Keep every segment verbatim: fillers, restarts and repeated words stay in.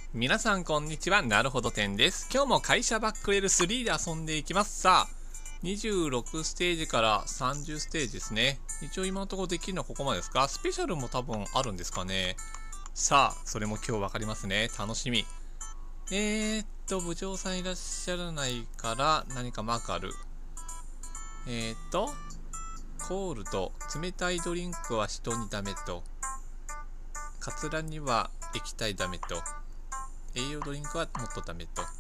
皆さんこんにちは。なるほど店です。今日も会社バックレールスリーで遊んでいきます。さあ、にじゅうろくステージからさんじゅうステージですね。一応今のところできるのはここまでですか？スペシャルも多分あるんですかね。さあ、それも今日わかりますね。楽しみ。えーっと、部長さんいらっしゃらないから何かマークある。えーっと、コールド、冷たいドリンクは人にダメと。カツラには液体ダメと。栄養ドリンクはもっとダメと。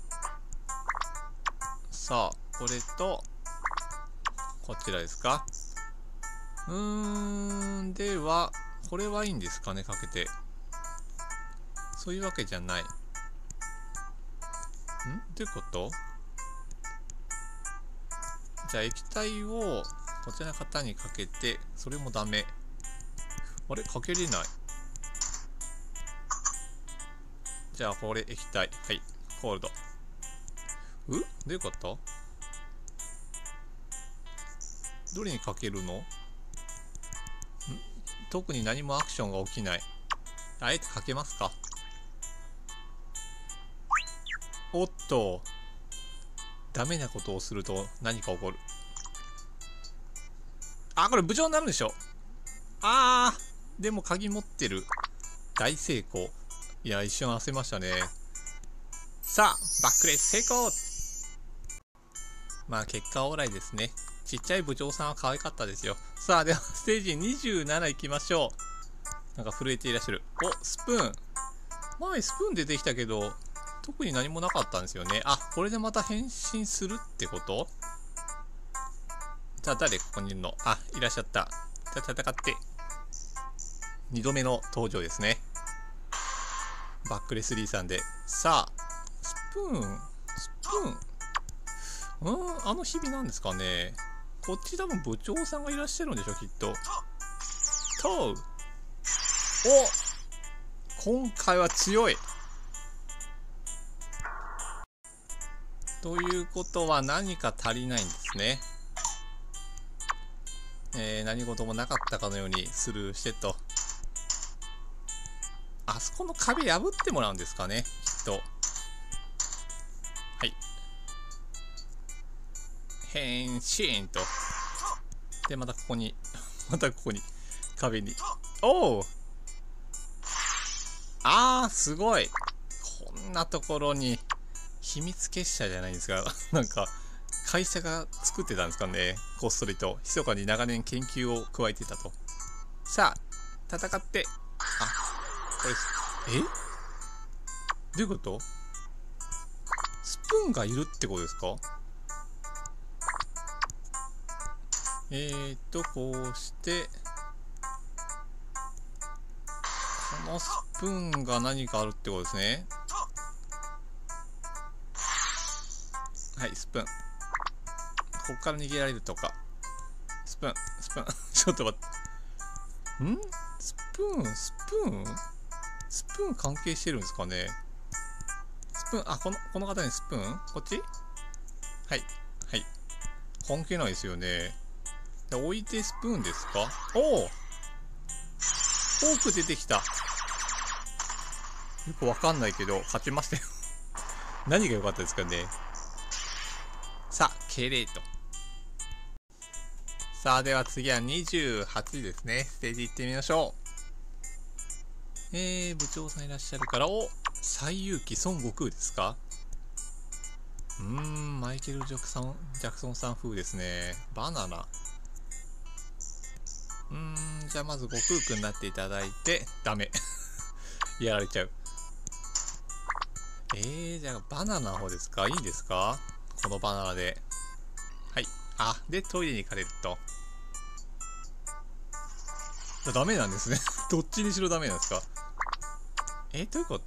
さあ、これと、こちらですか。うーん、では、これはいいんですかね、かけて。そういうわけじゃない。ん？どういうこと？じゃあ、液体をこちらの方にかけて、それもダメ。あれ？かけれない。じゃあ、これ液体。はい。コールド。う？どういうこと？どれにかけるの？ん？特に何もアクションが起きない。あえてかけますか？おっと。ダメなことをすると何か起こる。あ、これ部長になるんでしょ？あー。でも鍵持ってる。大成功。いや、一瞬焦りましたね。さあ、バックレース成功。まあ、結果オーライですね。ちっちゃい部長さんは可愛かったですよ。さあ、では、ステージにじゅうなな行きましょう。なんか震えていらっしゃる。お、スプーン。前スプーン出てきたけど、特に何もなかったんですよね。あ、これでまた変身するってこと？じゃあ、誰ここにいるの？あ、いらっしゃった。じゃあ、戦って。にどめの登場ですね。バックレスリーさんで。さあ、スプーン、スプーン。うーん、あの日々なんですかね。こっち多分部長さんがいらっしゃるんでしょ、きっと。とう。お！今回は強い。ということは何か足りないんですね。えー、何事もなかったかのようにスルーしてと。あそこの壁破ってもらうんですかね、きっと。はい。変身と。で、またここに、またここに、壁に。おお！あー、すごい。こんなところに、秘密結社じゃないですか。なんか、会社が作ってたんですかね。こっそりと、密かに長年研究を加えてたと。さあ、戦って。あ、これ、え？どういうこと？スプーンがいるってことですか？えーと、こうして、このスプーンが何かあるってことですね。はい、スプーン。ここから逃げられるとか。スプーン、スプーン。ちょっと待って。ん？スプーン、スプーンスプーン関係してるんですかね。スプーン、あ、この、この方にスプーン？こっち？はい、はい。関係ないですよね。で、置いてスプーンですか？おお！フォーク出てきた。よくわかんないけど、勝ちましたよ。何が良かったですかね。さあ、敬礼と。さあ、では次はにじゅうはちですね。ステージ行ってみましょう。えー、部長さんいらっしゃるから、お！最勇気孫悟空ですか？うーん、マイケル・ジャクソン、ジャクソンさん風ですね。バナナ。うーん、じゃあまず悟空くんになっていただいて、ダメ。やられちゃう。えー、じゃあバナナの方ですか？いいんですか？このバナナで。はい。あ、で、トイレに行かれると。ダメなんですね。どっちにしろダメなんですか？え、どういうこと？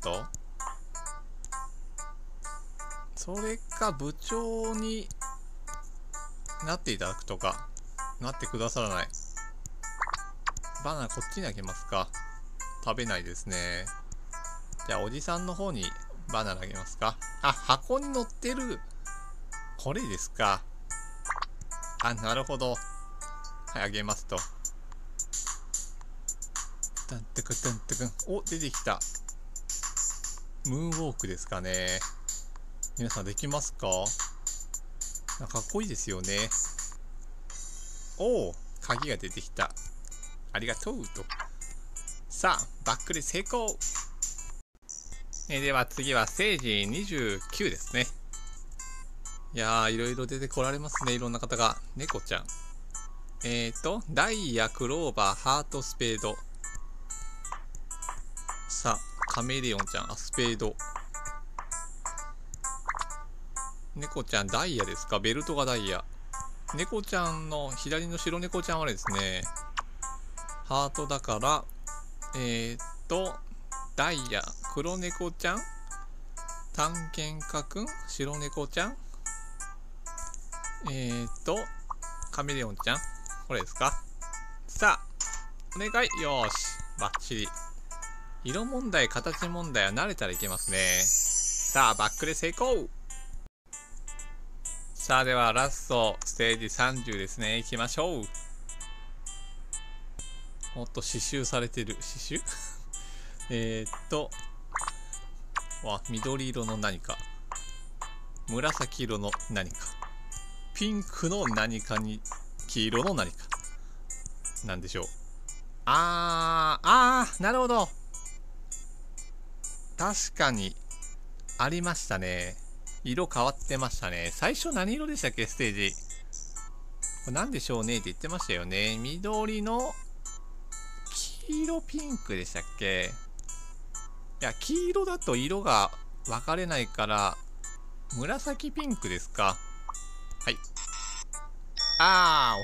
それか部長になっていただくとか、なってくださらない。バナナこっちにあげますか？食べないですね。じゃあおじさんの方にバナナあげますか？あ、箱に乗ってる。これですか？あ、なるほど。はい、あげますと。タンテクタンテクン。お、出てきた。 ムーンウォークですかね。皆さんできますか？かっこいいですよね。おお、鍵が出てきた。ありがとうと。さあ、バックで成功。えー、では次はステージにじゅうきゅうですね。いやー、いろいろ出てこられますね。いろんな方が。猫ちゃん。えーと、ダイヤ、クローバー、ハート、スペード。さあ、カメレオンちゃん、あ、スペード。猫ちゃん、ダイヤですか？ベルトがダイヤ。猫ちゃんの、左の白猫ちゃんはですね、ハートだから、えーと、ダイヤ、黒猫ちゃん、探検家くん、白猫ちゃん、えーと、カメレオンちゃん、これですか？さあ、お願い。よーし、バッチリ。色問題、形問題は慣れたらいけますね。さあ、バックで成功。さあ、ではラスト、ステージさんじゅうですね。行きましょう。もっと刺繍されてる。刺繍えーっと、わ、緑色の何か。紫色の何か。ピンクの何かに、黄色の何か。なんでしょう。あー、あー、なるほど。確かに、ありましたね。色変わってましたね。最初何色でしたっけ、ステージ。これ何でしょうねって言ってましたよね。緑の、黄色ピンクでしたっけ。いや、黄色だと色が分かれないから、紫ピンクですか。はい。あ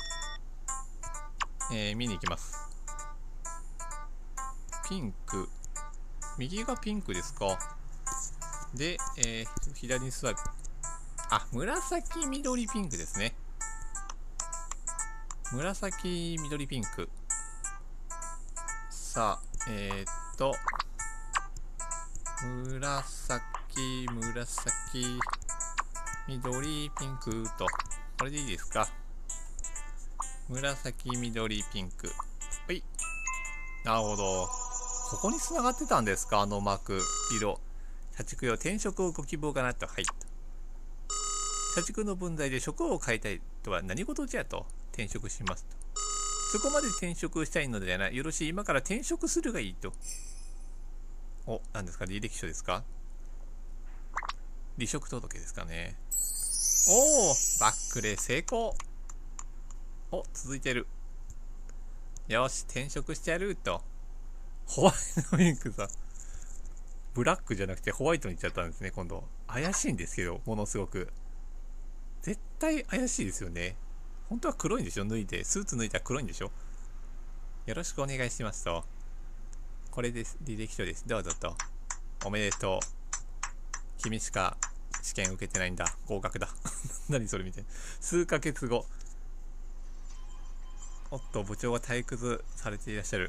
ー、えー、見に行きます。ピンク。右がピンクですか。で、えー、左に座る。あ、紫緑ピンクですね。紫緑ピンク。さあ、えー、っと、紫、紫、緑、ピンクと。これでいいですか。紫、緑、ピンク。はい。なるほど。ここに繋がってたんですか、あのマーク、色。社畜用転職をご希望かなと。はい。社畜の分際で職を変えたいとは何事じゃと。転職しますと。そこまで転職したいのではない。よろしい。今から転職するがいいと。お、何ですか？履歴書ですか？離職届ですかね。おー、バックで成功。お、続いてる。よし、転職してやると。ホワイトピンクさ。ブラックじゃなくてホワイトに行っちゃったんですね、今度。怪しいんですけど、ものすごく。絶対怪しいですよね。本当は黒いんでしょ？脱いで。スーツ脱いだら黒いんでしょ？よろしくお願いしますと。これです。履歴書です。どうぞと。おめでとう。君しか試験受けてないんだ。合格だ。何それみたいな。数ヶ月後。おっと、部長が退屈されていらっしゃる。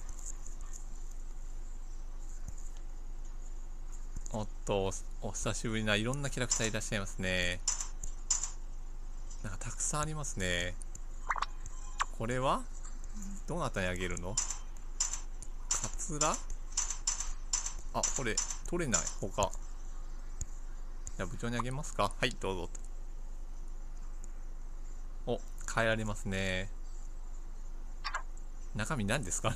おっと、お久しぶりないろんなキャラクターいらっしゃいますね。なんかたくさんありますね。これはどなたにあげるの？カツラ？あ、これ、取れない。他。じゃあ部長にあげますか？はい、どうぞと。お、変えられますね。中身何ですか？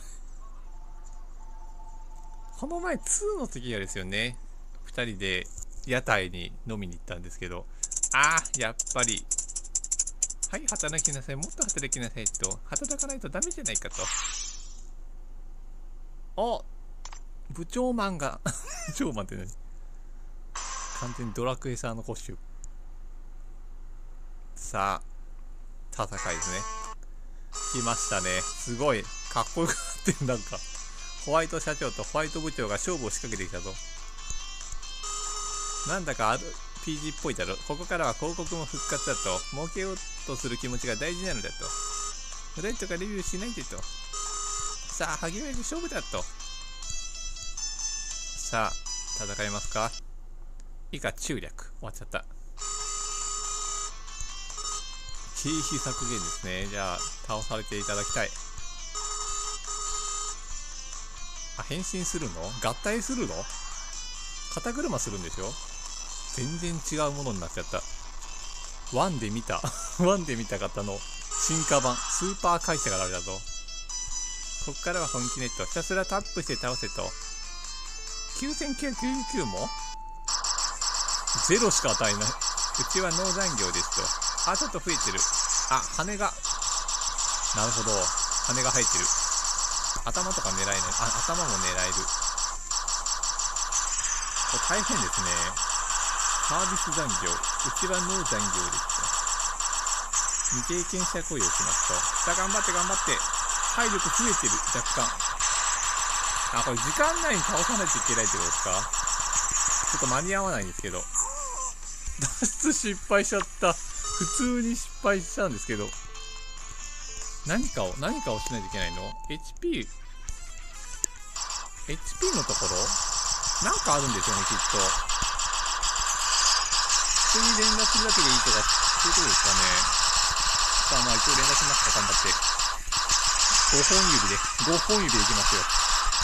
この前にの時がですよね。ふたりで屋台に飲みに行ったんですけど、あー、やっぱり。はい、働きなさい。もっと働きなさいと。働かないとダメじゃないかと。お、部長マンが。部長マンって何？完全にドラクエさんのコスチューム。さあ、戦いですね。来ましたね。すごい、かっこよくなってる。なんか、ホワイト社長とホワイト部長が勝負を仕掛けてきたぞ。なんだか アールピージー っぽいだろ。ここからは広告も復活だと。儲けようとする気持ちが大事なのだと。フライトかレビューしないでと。さあ、始める勝負だと。さあ、戦いますか？以下中略。終わっちゃった。経費削減ですね。じゃあ、倒されていただきたい。あ、変身するの？合体するの？ 肩車するんでしょ。全然違うものになっちゃった。ワンで見たワンで見た方の進化版スーパー会社があるだぞ。こっからは本気ネット、ひたすらタップして倒せと。きゅうせんきゅうひゃくきゅうじゅうきゅうもゼロしか与えない。うちは農残業ですと。あ、ちょっと増えてる。あ、羽が、なるほど、羽が生えてる。頭とか狙えない。あ、頭も狙える。これ大変ですね。サービス残業、うちは農残業ですと。未経験者雇用しますと。さあ頑張って頑張って。体力増えてる、若干。あ、これ時間内に倒さないといけないってことですか。ちょっと間に合わないんですけど。脱出失敗しちゃった。普通に失敗したんですけど。何かを、何かをしないといけないの？ エイチピー、エイチピー のところなんかあるんでしょうね、きっと。普通に連絡するだけでいいとか、そういうことですかね。さあ、まあ一応連絡しますか、頑張って。ごほん指で、ごほん指でいきますよ。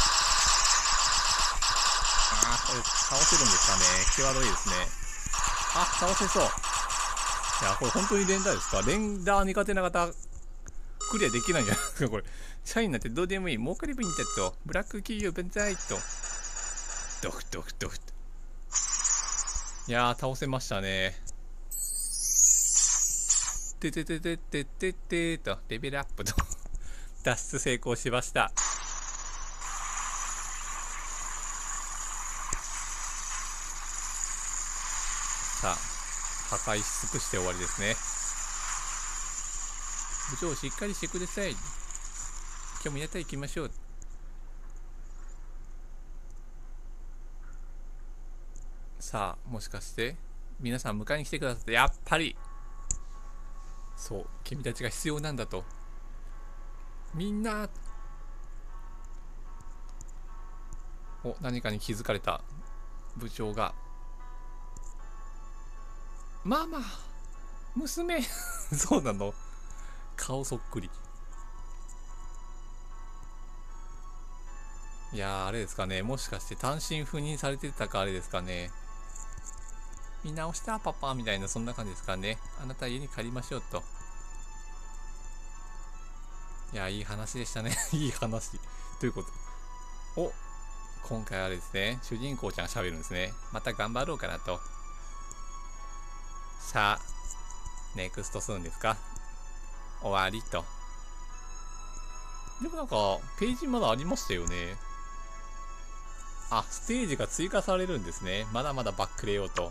ああ、これ倒せるんですかね。際どいですね。あ、倒せそう。いや、これ本当に連打ですか。連打苦手な方、クリアできないんじゃないですか、これ。社員なんてどうでもいい。儲かり分にたと。ブラック企業分際と。ドフドフドフ。いやー、倒せましたね。てててててててと、レベルアップと。脱出成功しました。さあ、破壊し尽くして終わりですね。部長、しっかりしてください。今日もやったら行きましょう。さあ、もしかして皆さん迎えに来てくださって、やっぱりそう、君たちが必要なんだと。みんな、お、何かに気づかれた部長が、ママ、娘そうなの、顔そっくり。いやー、あれですかね、もしかして単身赴任されてたか、あれですかね。見直したパパみたいな、そんな感じですかね。あなた家に帰りましょうと。いや、いい話でしたね。いい話。ということ。お、今回はあれですね、主人公ちゃんが喋るんですね。また頑張ろうかなと。さあ、ネクストスーンですか。終わりと。でもなんか、ページまだありましたよね。あ、ステージが追加されるんですね。まだまだバックれようと。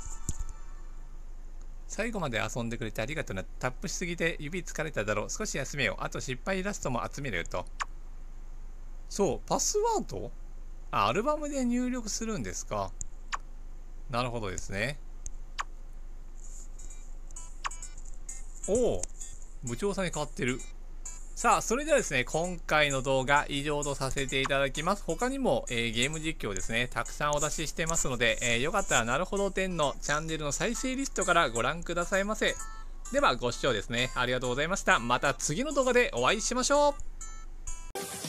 最後まで遊んでくれてありがとうな。タップしすぎて指疲れただろう。少し休めよう。あと失敗イラストも集めるよと。そう、パスワード？あ、アルバムで入力するんですか。なるほどですね。おお、部長さんに変わってる。さあ、それではですね、今回の動画以上とさせていただきます。他にも、えー、ゲーム実況ですね、たくさんお出ししてますので、えー、よかったらなるほどてんのチャンネルの再生リストからご覧くださいませ。では、ご視聴ですね、ありがとうございました。また次の動画でお会いしましょう。